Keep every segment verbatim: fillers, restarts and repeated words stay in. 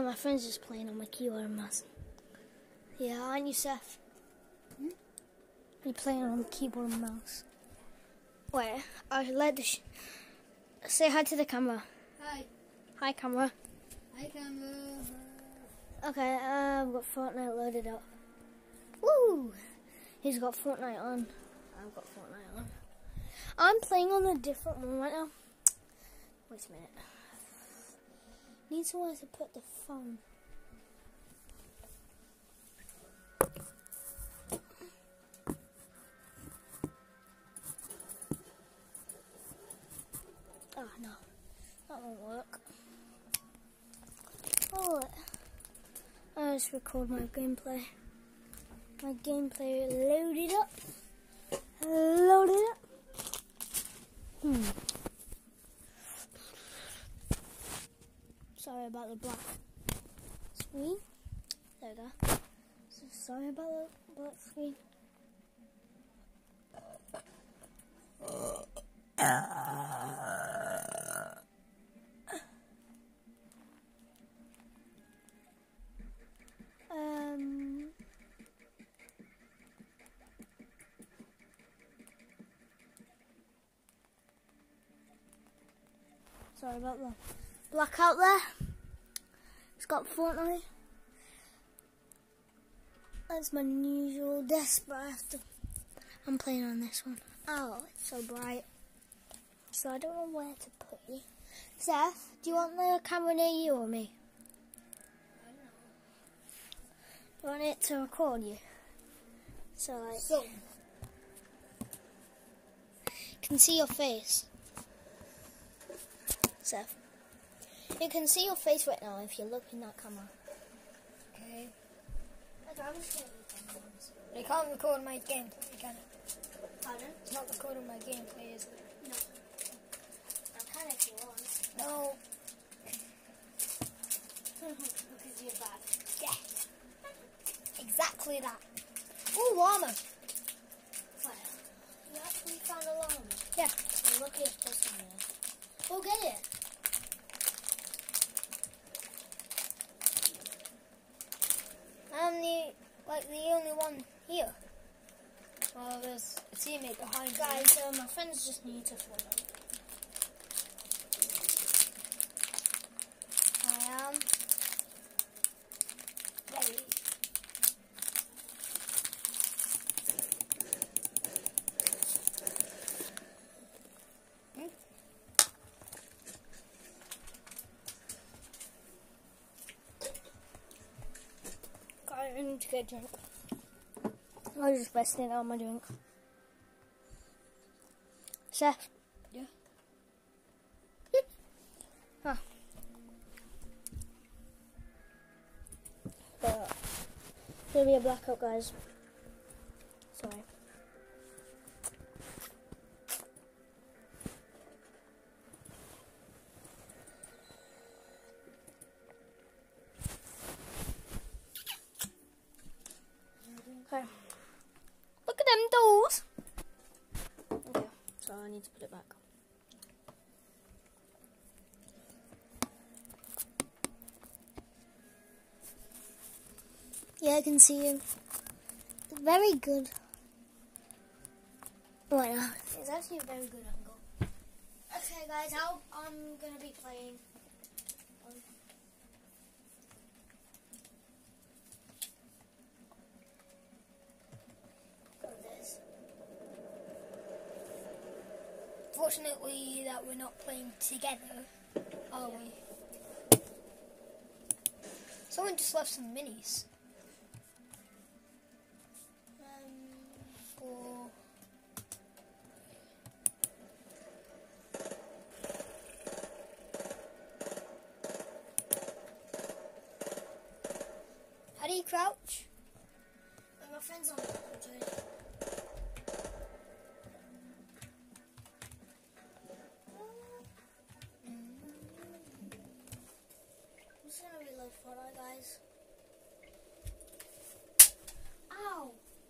my friend's just playing on my keyboard and mouse. Yeah, aren't you, Seth? Hmm? Are you playing on keyboard and mouse? Wait, I'll let the sh say hi to the camera. Hi. Hi, camera. Hi, camera. Okay, uh, I've got Fortnite loaded up. Woo! He's got Fortnite on. I've got Fortnite on. I'm playing on a different one right now. Wait a minute. Need somewhere to put the phone. Oh no, that won't work. Oh, I just record my gameplay. My gameplay loaded up. Loaded up. Hmm. Sorry about the black screen. There we go. So sorry about the black screen. Um. Sorry about the black out there. It's got Fortnite. That's my usual desk, but I have to. I'm playing on this one. Oh, it's so bright. So I don't know where to put you. Seth, do you want the camera near you or me? I don't know. Do you want it to record you? So like, So. you can see your face. Seth, you can see your face right now if you look in that camera. Okay. Okay, I'm just gonna do cameras. But it can't record my gameplay, can it? Pardon? It's not recording my gameplay, is it? No. I can if you want. No. Because you're bad. Yeah. Exactly that. Ooh, llama. Where? You actually found a llama? Yeah. Oh, look at this one there. Go get it. I'm the, like, the only one here. Well, there's a teammate behind me. Guys, uh, my friends just need to follow. I am ready. Hmm? Guys, I need to get a drink. I was just resting on my drink. Seth? Yeah. Huh. But, there'll be a blackout, guys. Sorry. Okay. Look at them dolls. Okay, so I need to put it back. Yeah, I can see him. It's very good. Right now, it's actually a very good angle. Okay, guys, I'll, I'm gonna be playing. Um, this. Fortunately that we're not playing together, are Yeah. we? Someone just left some minis. Um, For how do you crouch? and my friend's on the I'm just gonna reload Fortnite, guys. Ow!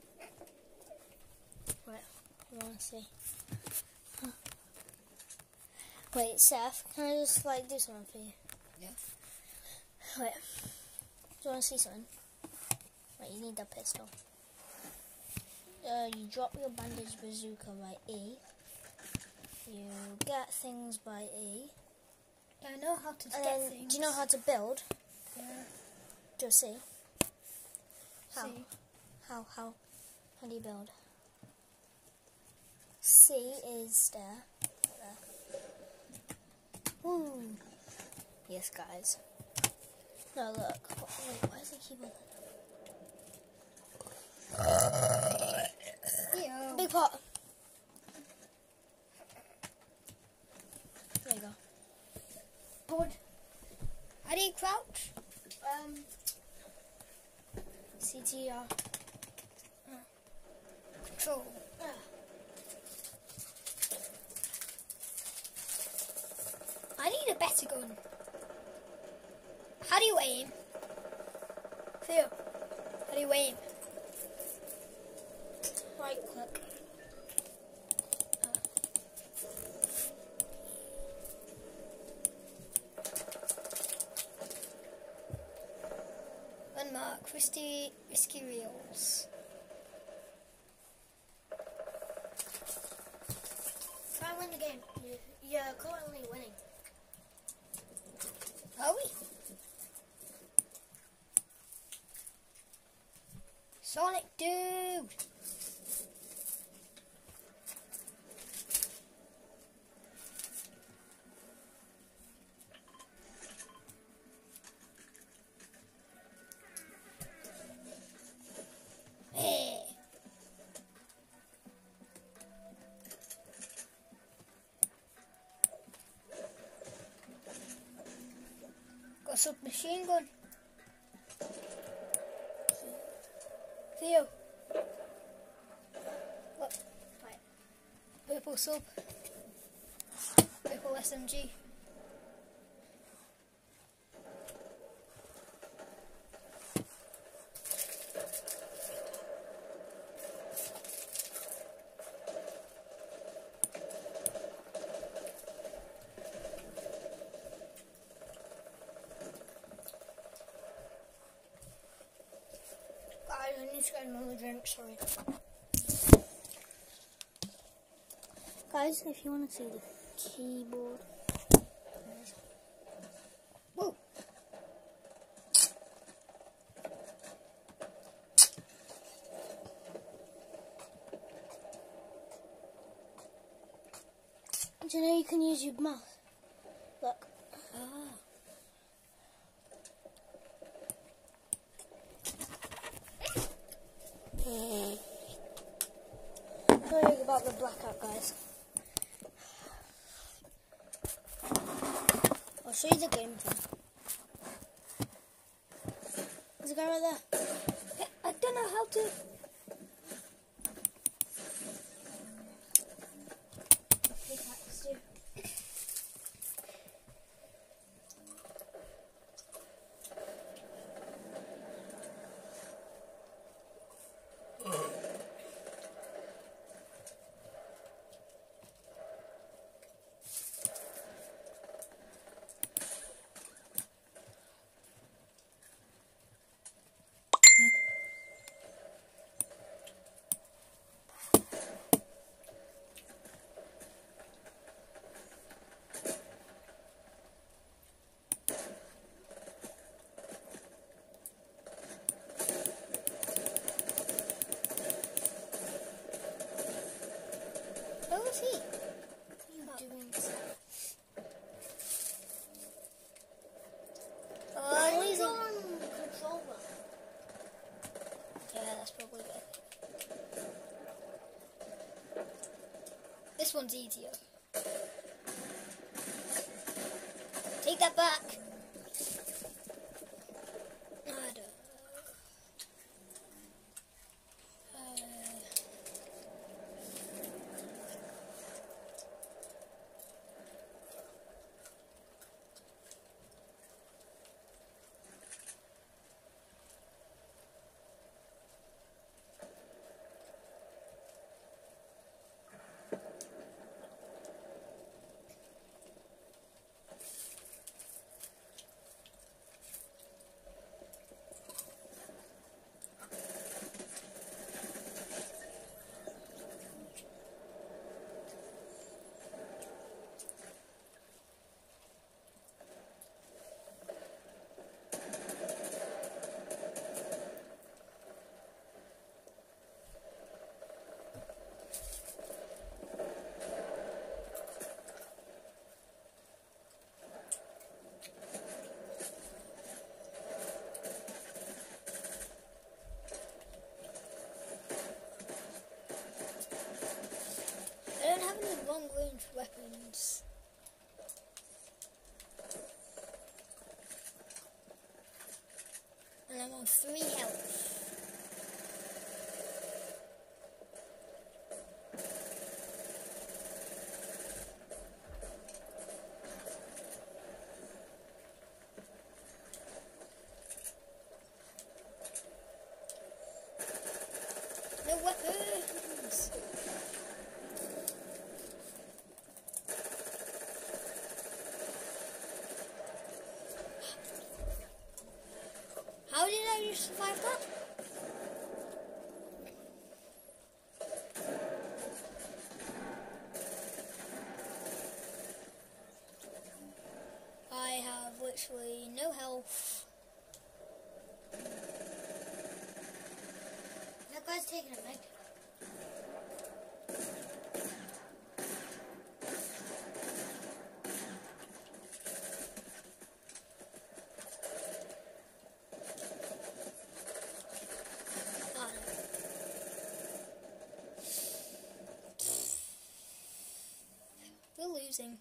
Right, I wanna see. Huh. Wait, Seth, can I just like do something for you? Yeah. Wait. Do you want to see something? Wait, you need that pistol. Uh, you drop your bandage bazooka by E. You get things by E. I know how to And get then, things. do you know how to build? Yeah. Do a C. How? See. How? How? How do you build? C is stair. Right there. Woo! Yes, guys. No, look. Wait, why is the keyboard? Yeah. Big pot. There you go. Good. How do you crouch? Um. C T R. Control. I need a better gun. How do you aim? Theo, how do you aim? Right click. Landmark, Christy, Risky Reels. Try and win the game. You- You're currently winning. Are we? Sonic Dude! Hey. Got a submachine gun. Theo. Look. Right. Purple sub. Purple S M G. Guys, I need to get another drink, sorry. Guys, if you want to see the keyboard. Whoa. Do you know you can use your mouse? Look. Ah. Sorry about the blackout, guys. I'll show you the game thing. There's a guy right there. I don't know how to. Pickaxe you. Where was he? You doing this? Oh, I'm He's losing. on controller. Yeah, that's probably better. This one's easier. Take that back. I don't know. Uh, on three health. No weapons. How did I just survive that? I have literally no health. That guy's taking a med. Ah, no. We're losing.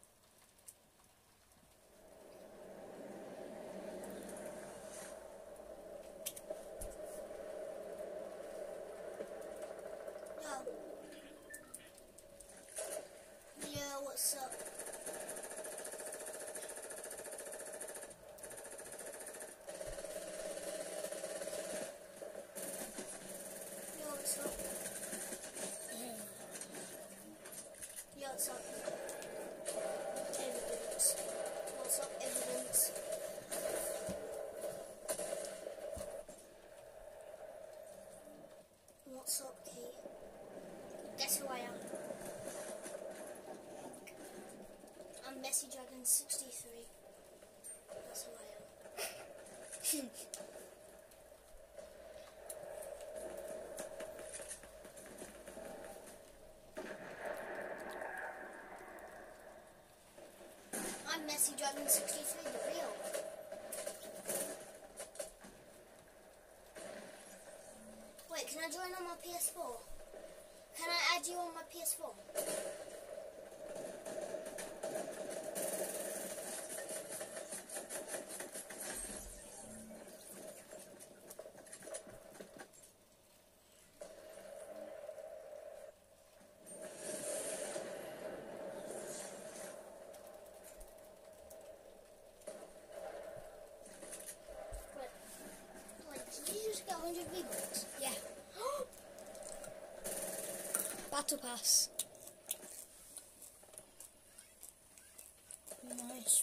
Yeah, what's up? Yeah, what's up? Yeah, what's up? Evidence. What's up, evidence? What's up, Kate? Guess who I am? I'm Messi Dragon sixty-three. That's who I am. I'm Messi Dragon sixty-three, the real. Wait, can I join on my P S four? Can I add you on my P S four? Wait, wait, did you just get one hundred V-Bucks? Yeah. Battle Pass. Nice.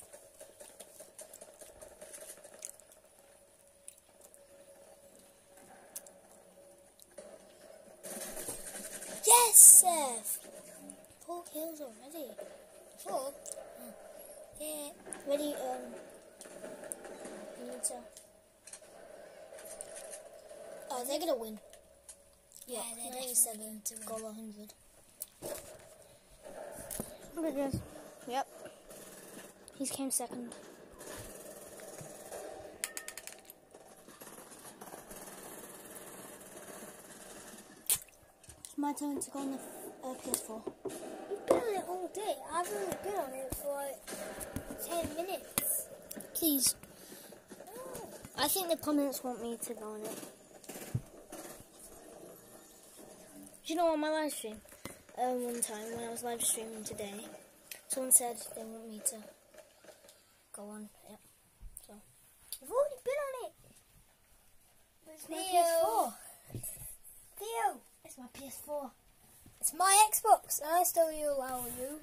Yes, Seth. Four kills already. Four. Oh. Yeah. Ready, um, you need to... Oh, they're gonna win. Yeah, What, they're ninety-seven definitely to going goal one hundred. Look at this. Yep. He came second. It's my turn to go on the uh, P S four. You've been on it all day. I've only been on it for like ten minutes. Please. No. I think the comments want me to go on it. Do you know on my live stream, um, one time when I was live streaming today, someone said they want me to go on it. So I've already been on it. it's my P S four. Theo. It's my P S four. It's my Xbox, and I still allow you.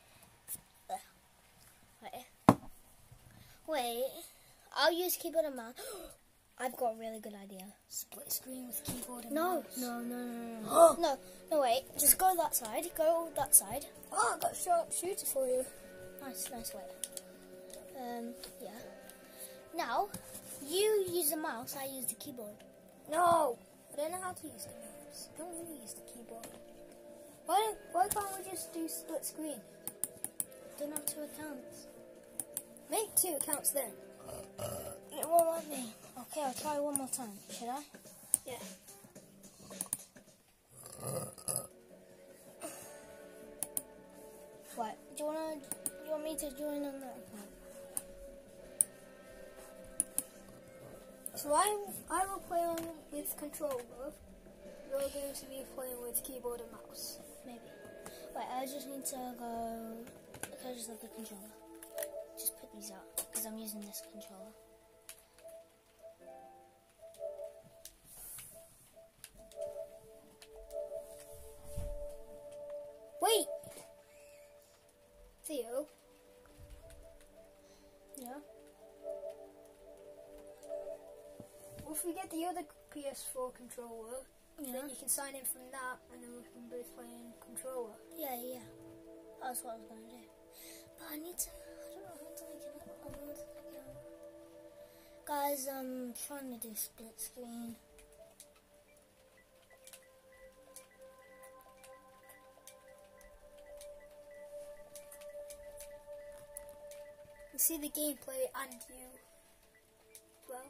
Wait. Wait. I'll use keyboard and mouse. I've got a really good idea. Split screen with keyboard and No, mouse. no, no, no, no. no, no, wait. Just go that side. Go that side. Oh, I got a sharp shooter for you. Nice, nice way. Um, yeah. Now, you use the mouse, I use the keyboard. No, I don't know how to use the mouse. I don't want to use the keyboard. Why don't, why can't we just do split screen? Don't have two accounts. Make two accounts then. It won't let me. Okay, I'll try one more time. Should I? Yeah. What? Do you wanna? Do you want me to join on that account? So I I will play on with controller. You're going to be playing with keyboard and mouse. Maybe. Wait, I just need to go. Can I just have the controller? Just put these out because I'm using this controller. Wait! Theo? Yeah? Well, if we get the other P S four controller, Yeah. then you can sign in from that and then we can both play in controller. Yeah, yeah. That's what I was going to do. But I need to. I don't know how to make it. I don't know how to make it. Guys, I'm trying to do split screen. You see the gameplay and you. Well.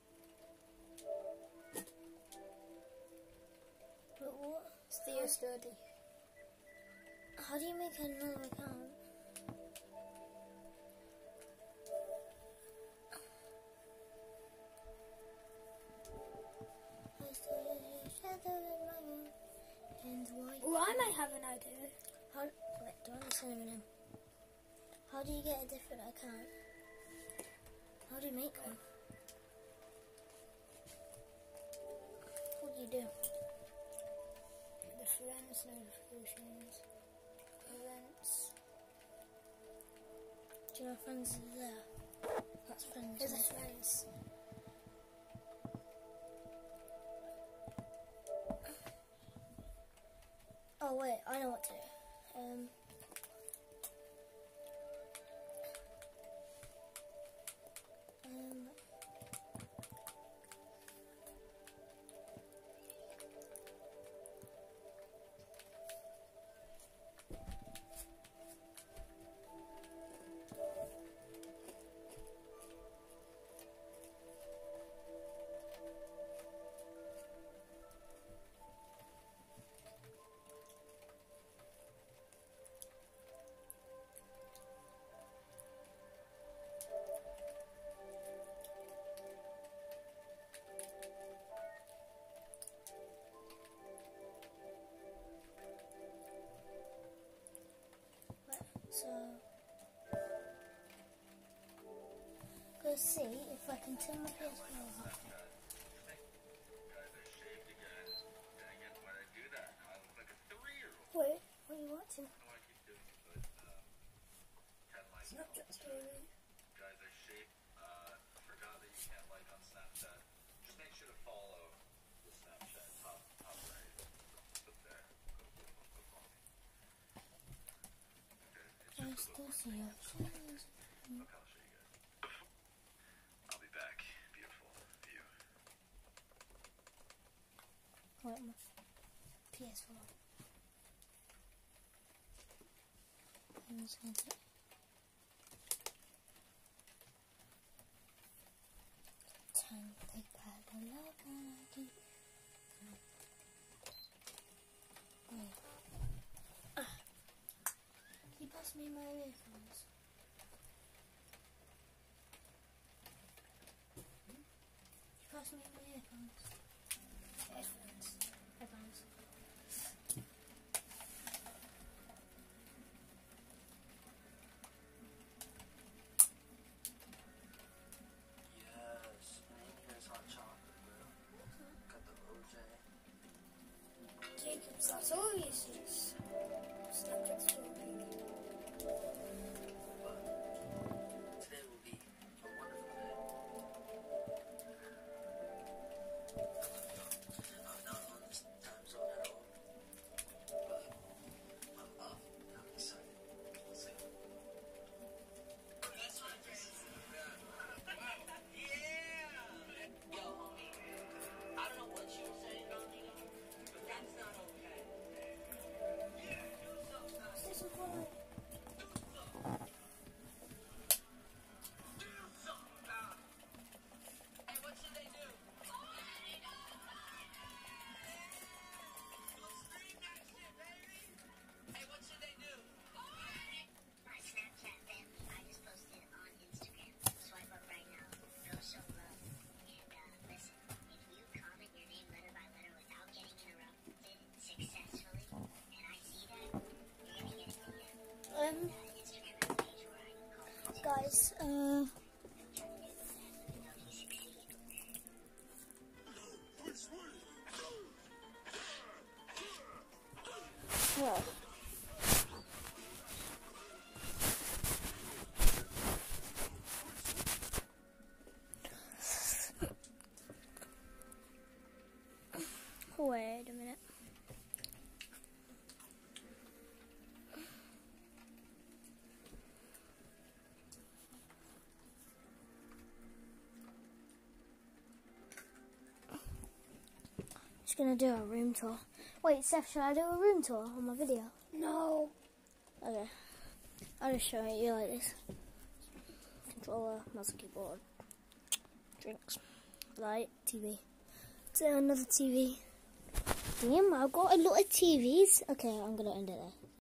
But what? It's Theo Sturdy. How do you make another account? I still use your shadow in my room. And why? Well, I might have an idea. How? Wait, do I listen to him? How do you get a different account? How do you make one? What do you do? The friends notifications. Events. Do you know friends are there? That's friends. There's a right? friends. Oh wait, I know what to do. Um. Um. So, go see if I can turn my P S four off. Wait, what are you watching? Snapchat story. Guys, I shape, uh, forgot that you can't like on Snapchat. Just make sure to follow the Snapchat top, top right. Up there. Okay, I it's still just see you. Okay, I'll show you guys. I'll be back. Beautiful view. Wait, my P S four. I'm just going to time to take back the love I do. Wait. Ah. Can you pass me my earphones? Can you pass me my earphones? Headphones. Headphones. Yes, man, here's hot chocolate, bro. Got the O J. Jacob's that's all he sees. Snapchat story. But today will be a wonderful day. I'm not on this time zone at all, but I'm up and I'm excited. We'll see. Yo, homie, I don't know what you were saying, homie, but that's not okay. gonna do a room tour. Wait, Steph, should I do a room tour on my video? No. Okay. I'll just show you like this. Controller, mouse and keyboard, drinks, light, T V. Is there another T V? Damn, I've got a lot of T Vs. Okay, I'm gonna end it there.